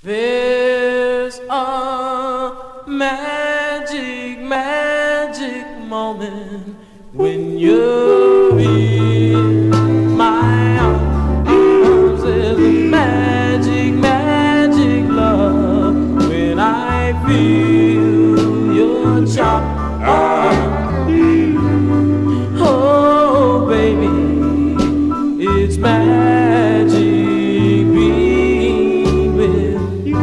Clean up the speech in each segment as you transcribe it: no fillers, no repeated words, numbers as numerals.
There's a magic, magic moment when you're in my arms. There's a magic, magic love when I feel your charm. Oh, baby, it's magic being with you,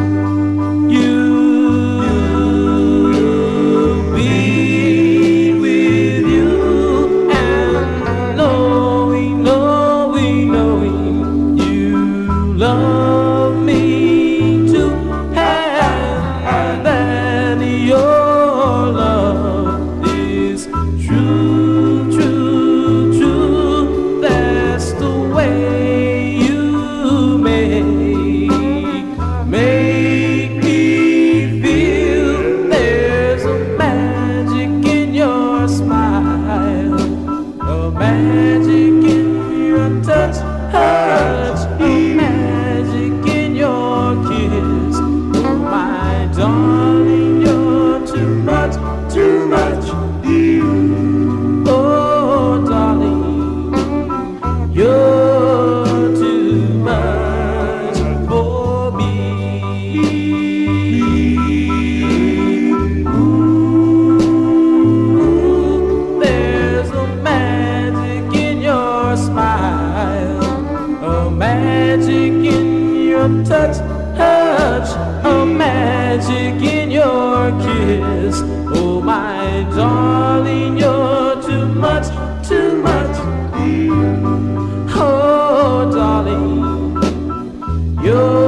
be with you, and knowing you love me too, and that your love is true, true, true. That's the way you make me feel. There's a magic in your smile, a magic in your touch, a magic in your kiss. Oh, my darling, you're too much, too much. Oh, darling, you're too much for me. Ooh, there's a magic in your smile, a magic in your touch, a magic in your kiss. Oh, my darling, you're too much, too much. Oh, darling, you're